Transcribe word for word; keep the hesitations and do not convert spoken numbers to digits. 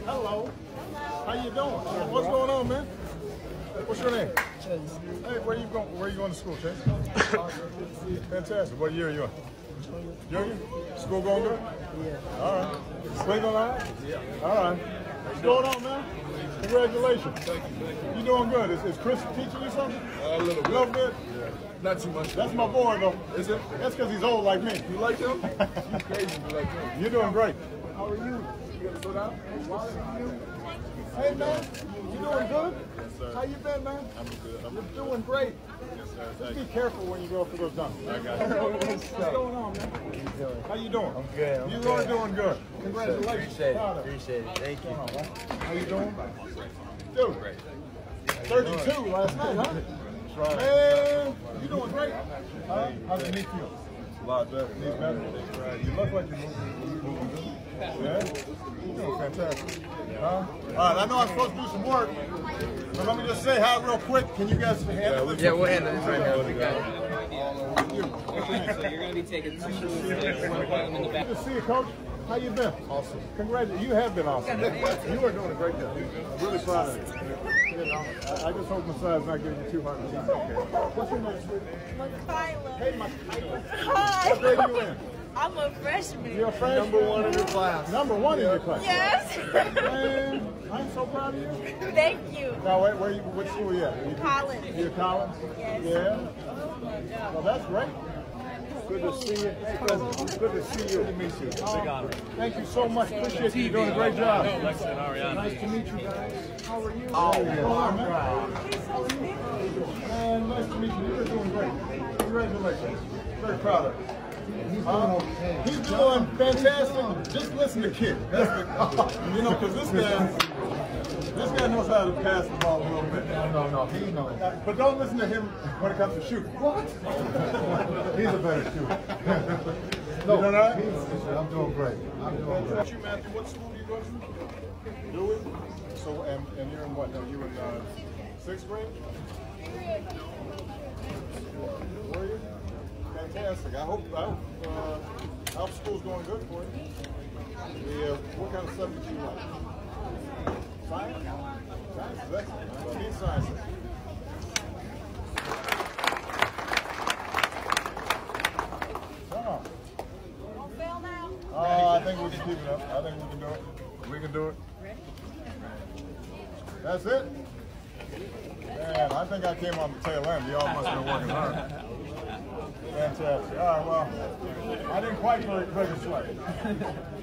Hello. How you doing? What's going on, man? What's your name? Chase. Hey, where you going? Where you going to school, Chase? Fantastic. What year are you in? Junior? School going good? Yeah. All right. Cleveland all right? Yeah. All right. What's going on, man? Congratulations. Thank you, thank you. You doing good. Is, is Chris teaching you something? Uh, a little bit. A little bit? Yeah. Not too much. That's my boy, though. Is it? That's because he's old like me. You like him? You crazy, you like him. You're doing great. How are you? You gonna sit down? Hey, man. You doing good? Yes, sir. How you been, man? I'm good. I'm You're doing great. Yes, sir. Just Thank be you. careful when you go for those dunks. I got you. What's going on, man? How you doing? I'm good. I'm You good. are doing good. Congratulations. Appreciate it. Proud of you. Appreciate it. Thank you. What's going on, man? How you doing? Dude, thirty-two last night, huh? That's right. Man, you doing great. Huh? How does it make you? A lot better. Knees better? You look like you're moving, moving good. Yeah? You're doing fantastic. Huh? All right, I know I'm supposed to do some work, but let me just say hi real quick. Can you guys handle it? Yeah, we'll handle this right now. We got it. So you're going to be taking two shoes and one of them in the back. Good to see you, Coach. How you been? Awesome. Congratulations. You have been awesome. You are doing a great job. I'm really proud of you. You know, I, I just hope Messiah's not giving you too hard a time. Okay. What's your name? Makayla. Hey, Makayla. Hi. What grade are you in? I'm a freshman. You're a freshman? Number one in your class. Number one in your class? Yes. Man, I'm so proud of you. Thank you. Now, wait, where you, what school are you at? You, Collins. You're Collins? Yes. Yeah? Well, that's great. Good to see you. Good to see you. Good to meet you. Um, thank you so much. Appreciate you. You're doing a great job. Nice to meet you guys. How are you? Oh, yeah. Man, nice to meet you. You're doing great. Congratulations. Very proud of you. Uh, he's doing fantastic. Just listen to Kid. That's the, you know, because this guy, this guy knows how to pass the ball a little bit. No, no, no, he knows. Uh, but don't listen to him when it comes to shooting. What? He's a better shooter. No, you know that? I'm doing great. I'm doing great. What you, Matthew? What school do you go to? Dewey. So, and, and you're in what? Are you in uh, sixth grade? Were you? Fantastic. I hope, I hope, uh, I hope school's going good for you. The, uh, what kind of subject do you like? Science? Science is excellent. I need science. Come on. Don't fail now. Oh, I think we can keep it up. I think we can do it. We can do it. That's it? Man, I think I came on the tail end. Y'all must have been working hard. Fantastic. All right, well, I didn't quite break a sweat.